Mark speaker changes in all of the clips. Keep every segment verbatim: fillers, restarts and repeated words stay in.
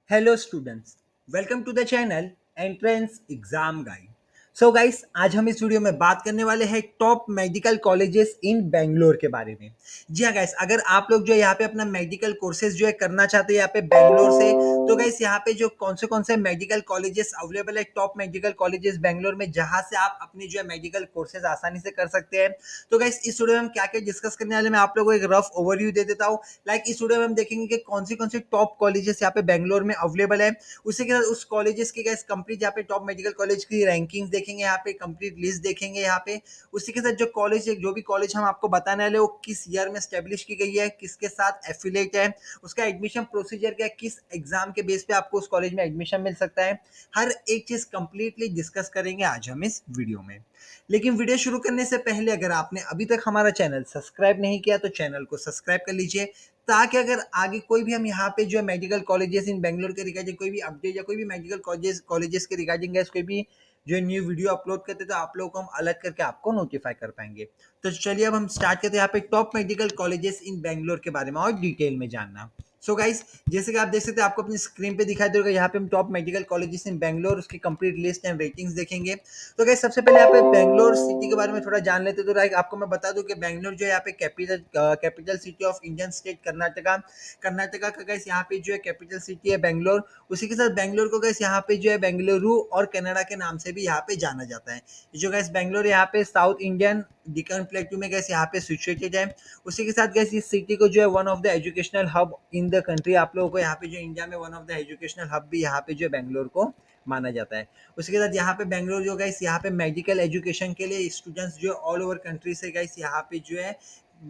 Speaker 1: Hello students, welcome to the channel entrance exam guide. So guys, आज हम इस video में बात करने वाले हैं top medical colleges in Bangalore के बारे में। जी हाँ गाइस, अगर आप लोग जो है यहाँ पे अपना मेडिकल कोर्सेज जो है करना चाहते हैं यहाँ पे बेंगलोर से, तो गाइस यहाँ पे जो कौन से कौन से मेडिकल कॉलेजेस अवेलेबल है, टॉप मेडिकल कॉलेजेस बेंगलोर में, जहाँ से आप अपनी जो है मेडिकल कोर्सेज आसानी से कर सकते हैं। तो गाइस इस वीडियो में हम क्या क्या डिस्कस करने वाले, मैं आप लोगों को एक रफ ओवरव्यू दे देता हूँ। लाइक इस वीडियो में हम देखेंगे कि कौन सी कौन सी टॉप कॉलेजेस यहाँ पे बेंगलोर में अवेलेबल है। उसी के साथ उस कॉलेजेस की गाइस कंप्लीट यहाँ पे टॉप मेडिकल कॉलेज की रैंकिंग्स देखेंगे, यहाँ पे कंप्लीट लिस्ट देखेंगे यहाँ पे। उसी के साथ जो कॉलेज जो भी कॉलेज हम आपको बताने वाले वो किस ईयर में स्टेब्लिश की गई है, किसके साथ एफिलेट है, उसका एडमिशन प्रोसीजर क्या है, किस एग्जाम के बेस पे आपको उस कॉलेज में एडमिशन मिल सकता है, हर एक चीज कंप्लीटली डिस्कस करेंगे आज हम इस वीडियो में। लेकिन वीडियो शुरू करने से पहले अगर आपने अभी तक हमारा चैनल सब्सक्राइब नहीं किया तो चैनल को सब्सक्राइब कर लीजिए, ताकि अगर आगे कोई भी हम यहाँ पे जो है मेडिकल कॉलेजेस इन बेंगलोर के रिगार्डिंग कोई भी अपडेट या कोई भी मेडिकल कॉलेजेस कॉलेजेस के रिगार्डिंग कोई भी जो न्यू वीडियो अपलोड करते तो आप लोगों को हम अलर्ट करके आपको नोटिफाई कर पाएंगे। तो चलिए अब हम स्टार्ट करते हैं यहाँ पे top medical colleges in Bangalore के बारे में और डिटेल में जानना। सो so गाइस, जैसे कि आप देख सकते हैं, आपको अपनी स्क्रीन पे दिखाई देगा, यहाँ पे हम top medical colleges in Bangalore उसकी कंप्लीट लिस्ट एंड रेटिंग्स देखेंगे। तो गाइस सबसे पहले यहाँ पे बेंगलोर सिटी के बारे में थोड़ा जान लेते हैं। तो लाइक आपको मैं बता दूं कि बेंगलोर जो है यहाँ पे capital capital city of Indian state Karnataka Karnataka का गाइस यहाँ पे जो है कैपिटल सिटी है बेंगलोर। उसी के साथ बेंगलोर को गाइस यहाँ पे जो है बेंगलुरु और कनाडा के नाम से भी यहाँ पे जाना जाता है। जो गाइस बेंगलोर यहाँ पे साउथ इंडियन डिकन प्लेटू में गैस यहाँ पे सिचुएटेड है। उसी के साथ गैस इस सिटी को जो है one of the educational hub in the country, आप लोगों को यहाँ पे जो इंडिया में one of the educational hub भी यहाँ पे जो है बेंगलोर को माना जाता है। उसके साथ यहाँ पे बेंगलोर जो गाइस यहाँ पे मेडिकल एजुकेशन के लिए स्टूडेंट्स जो ऑल ओवर कंट्री से गाइस यहाँ पे जो है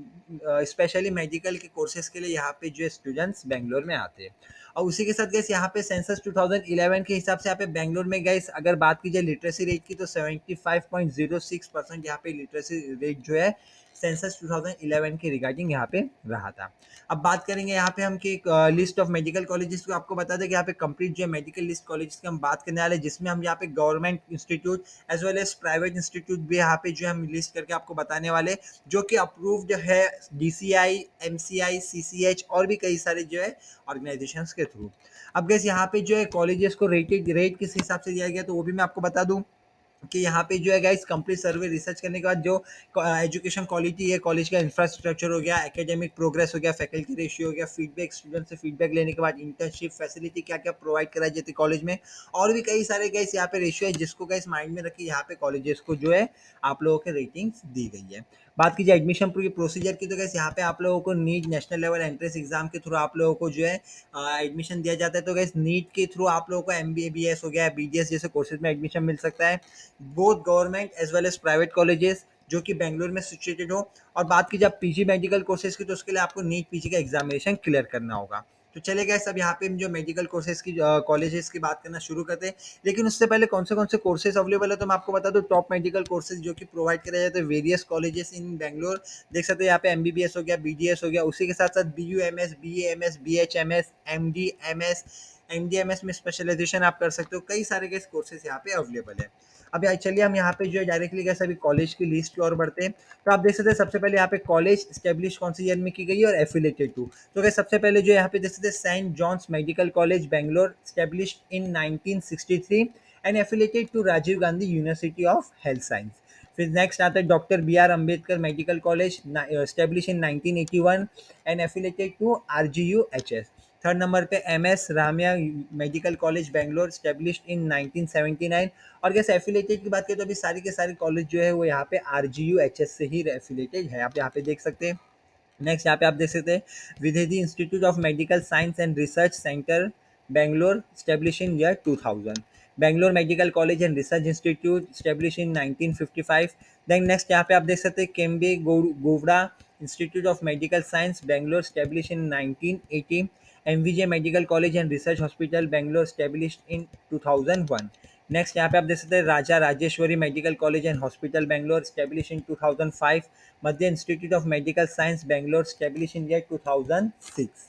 Speaker 1: स्पेशली मेडिकल के कोर्सेज के लिए यहाँ पे जो है स्टूडेंट्स बेंगलोर में आते हैं। और उसी के साथ गैस यहाँ पे सेंसस टू थाउजेंड इलेवन के हिसाब से यहाँ पे बेंगलोर में गैस अगर बात की जाए लिटरेसी रेट की, तो seventy five point zero six percent यहाँ पे लिटरेसी रेट जो है सेंसस टू थाउजेंड इलेवन के रिगार्डिंग यहाँ पे रहा था। अब बात करेंगे यहाँ पे हम कि लिस्ट ऑफ मेडिकल कॉलेजेस को आपको बता दें कि यहाँ पे कंप्लीट जो है मेडिकल लिस्ट कॉलेजेस की हम बात करने वाले हैं, जिसमें हम यहाँ पे government institute as well as private institute भी यहाँ पे जो है हम लिस्ट करके आपको बताने वाले, जो कि अप्रूव्ड है D C I, M C I, C C H और भी कई सारे जो है ऑर्गेनाइजेशंस के थ्रू। अब गैस यहाँ पे जो है कॉलेजेस को रेटेड रेट किस हिसाब से दिया गया तो वो भी मैं आपको बता दूं कि यहाँ पे जो है गाइस कंप्लीट सर्वे रिसर्च करने के बाद जो एजुकेशन क्वालिटी है, कॉलेज का इंफ्रास्ट्रक्चर हो गया, एकेडमिक प्रोग्रेस हो गया, फैकल्टी रेशियो हो गया, फीडबैक स्टूडेंट से फीडबैक लेने के बाद इंटर्नशिप फैसिलिटी क्या क्या प्रोवाइड कराई जाती है कॉलेज में, और भी कई सारे गाइस यहाँ पे रेशियो है जिसको गाइस माइंड में रखी यहाँ पे कॉलेजेस को जो है आप लोगों के रेटिंग्स दी गई है। बात की जाए एडमिशन प्रोसीजर की, तो गाइस यहाँ पे आप लोगों को NEET national level entrance exam के थ्रू आप लोगों को जो है एडमिशन दिया जाता है। तो गाइस नीट के थ्रू आप लोगों को एम बी ए बी एस हो गया, बी डी एस जैसे कोर्सेज में एडमिशन मिल सकता है, both government as well as private colleges जो कि बेंगलोर में सिचुएटेड हो। और बात की जब पीजी मेडिकल कोर्सेज की, तो उसके लिए आपको नीट पीजी का एग्जामिनेशन क्लियर करना होगा। तो चले गए सब यहाँ पे हम जो मेडिकल कोर्सेज की कॉलेजेस की बात करना शुरू करते हैं। लेकिन उससे पहले कौन से कौन से कोर्सेज अवेलेबल है तो मैं आपको बता दूं, टॉप मेडिकल कोर्सेज जो कि प्रोवाइड कराए जाते हैं वेरियस कॉलेजेस इन बेंगलोर। देख सकते हैं यहाँ पे एमबीबीएस हो गया, बीडीएस हो गया, उसी के साथ साथ B U M S, B A M S, B H M S, M D M S, M D M S में स्पेशलाइजेशन आप कर सकते हो। कई सारे के कोर्सेज यहाँ पे अवेलेबल है। अब यार चलिए हम यहाँ पे जो है डायरेक्टली गए सभी कॉलेज की लिस्ट की ओर बढ़ते हैं। तो आप देख सकते हैं सबसे पहले यहाँ पे कॉलेज स्टेब्लिश कौन सी ईयर में की गई है और एफिलेटेड टू। तो क्या सबसे पहले जो यहाँ पे देख सकते हैं saint John's medical college Bangalore, established in nineteen sixty three and affiliated to Rajiv Gandhi university of health science. फिर नेक्स्ट आता है doctor B R Ambedkar medical college, establish in nineteen eighty one and affiliated to R G U H S. Third number पे M S Ramaiah medical college Bangalore, established in nineteen seventy nine. और कैसे affiliated की बात करें तो अभी सारी के सारे कॉलेज जो है वो यहाँ पे R G U H S से ही एफिलेटेड है, आप यहाँ पे देख सकते हैं। नेक्स्ट यहाँ पे आप देख सकते हैं Vydehi institute of medical science and research center Bangalore, establish in year two thousand. Bangalore Medical College and Research Institute, established in nineteen fifty five. Then next यहाँ पे आप देख सकते हैं Kempe Gowda institute of medical science Bangalore, established in nineteen eighty. M V J medical college and research hospital Bangalore, established in two thousand one. Next यहाँ पे आप देख सकते हैं राजा Rajeshwari medical college and hospital Bangalore, established in two thousand five. मध्य institute of medical science Bangalore, established in year two thousand six.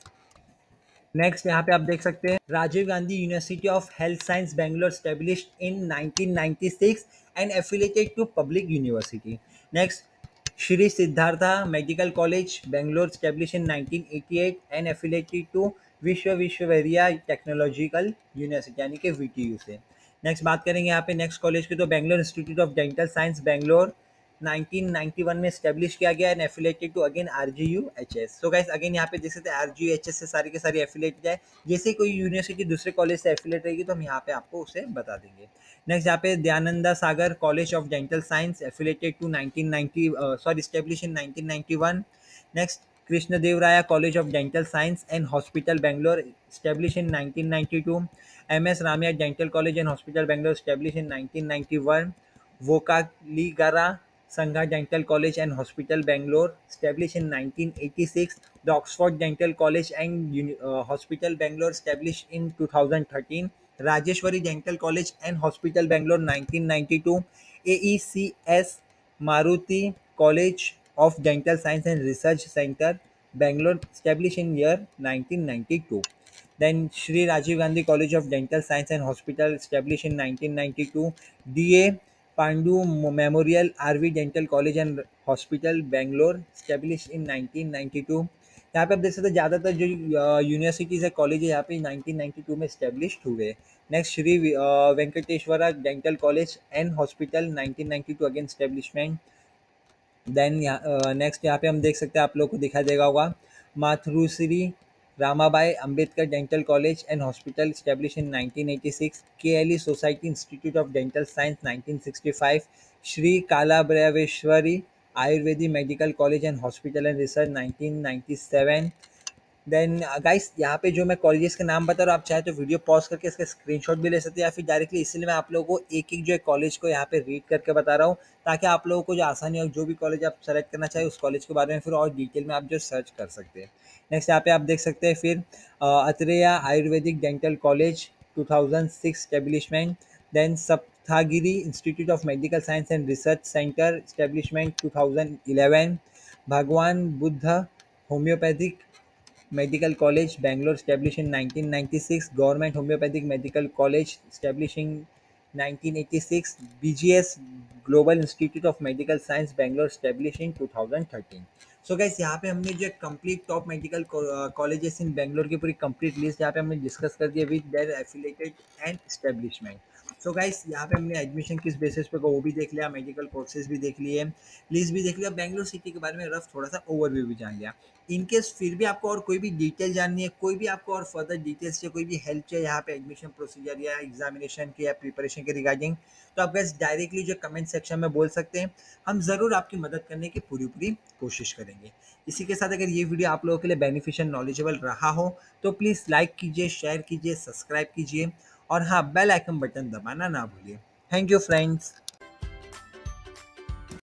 Speaker 1: Next यहाँ पे आप देख सकते हैं Rajiv Gandhi university of health science Bangalore, established in nineteen ninety six and affiliated to public university. Next Shri Siddhartha medical college Bangalore, establish in nineteen eighty eight and affiliated to Vishwa Visvesvaraya technological university यानी कि V T you से। Next बात करेंगे यहाँ पे next college की, तो Bangalore institute of dental science Bangalore nineteen ninety one में स्टैब्लिश किया गया and affiliated to again RGUHS. So guys again यहाँ पे देख सकते हैं आरजीयूएचएस से सारी के सारी एफिलेटेड है। जैसे कोई यूनिवर्सिटी दूसरे कॉलेज से एफिलेट रहेगी तो हम यहाँ पे आपको उसे बता देंगे। नेक्स्ट यहाँ पे Dayananda Sagar college of dental science affiliated to nineteen ninety sorry establish in nineteen ninety one. Next Krishnadevaraya College of Dental Science and Hospital Bangalore established in nineteen ninety-two. M S Ramaiah Dental College and Hospital Bangalore established in nineteen ninety-one. Vokaligara Sangha Dental College and Hospital Bangalore established in nineteen eighty-six. The Oxford Dental College and uh, Hospital Bangalore established in two thousand thirteen. Rajeshwari Dental College and Hospital Bangalore nineteen ninety-two. A E C S Maruti College of Dental Science and Research Center, Bangalore, established in year nineteen ninety-two. Then Shri Rajiv Gandhi College of Dental Science and Hospital, established in nineteen ninety-two. D A Pandu Memorial R V Dental College and Hospital, Bangalore, established in nineteen ninety-two. यहाँ पे आप देख सकते हैं ज़्यादातर जो universities है college है यहाँ पे नाइनटीन नाइंटी टू में स्टैब्लिश्ड हुए। Next Shri Venkateshwara dental college and hospital nineteen ninety two again establishment. Then next यहाँ पे हम देख सकते हैं आप लोग को दिखाई देगा होगा Mathrushri Ramabai Ambedkar dental college and hospital establish in nineteen eighty six. K L E society institute of dental science nineteen sixty five. Shri Kalabhairaveshwari ayurvedic medical college and hospital and research nineteen ninety seven. Then guys यहाँ पे जो मैं colleges के नाम बता रहा हूँ, आप चाहे तो वीडियो पॉज करके इसका स्क्रीनशॉट भी ले सकते हैं या फिर डायरेक्टली, इसलिए मैं आप लोगों को एक एक जो है कॉलेज को यहाँ पे रीड करके बता रहा हूँ ताकि आप लोगों को जो आसानी हो, जो भी कॉलेज आप सेलेक्ट करना चाहे उस कॉलेज के बारे में फिर और डिटेल में आप जो सर्च कर सकते हैं। नेक्स्ट यहाँ पे आप देख सकते हैं फिर Atreya ayurvedic dental college two thousand six establishment. Then Saptagiri institute of medical science and research center establishment two thousand eleven. Bhagwan Buddha homeopathic Medical College, Bangalore, established in nineteen ninety-six. Government Homeopathic Medical College, established in nineteen eighty-six. B G S Global Institute of Medical Science, Bangalore, established in twenty thirteen. So so guys यहाँ पे हमने जो complete top medical colleges in Bangalore की पूरी complete list यहाँ पे हमने discuss कर दिया with their affiliated and establishment. So guys यहाँ पे हमने एडमिशन किस बेसिस पे को वो भी देख लिया, मेडिकल कोर्सेज भी देख लिए, लिस्ट भी देख लिया, बेंगलोर सिटी के बारे में रफ थोड़ा सा ओवरव्यू भी जान लिया। इनकेस फिर भी आपको और कोई भी डिटेल जाननी है, कोई भी आपको और फर्दर डिटेल्स चाहिए, कोई भी हेल्प चाहिए यहाँ पे एडमिशन प्रोसीजर या एग्जामिनेशन के या प्रिपरेशन के रिगार्डिंग, तो आप गैस डायरेक्टली जो कमेंट सेक्शन में बोल सकते हैं। हम ज़रूर आपकी मदद करने की पूरी पूरी कोशिश करेंगे। इसी के साथ अगर ये वीडियो आप लोगों के लिए बेनिफिशियल नॉलेजेबल रहा हो तो प्लीज़ लाइक कीजिए, शेयर कीजिए, सब्सक्राइब कीजिए और हाँ बेल आइकन बटन दबाना ना भूलिए। Thank you friends.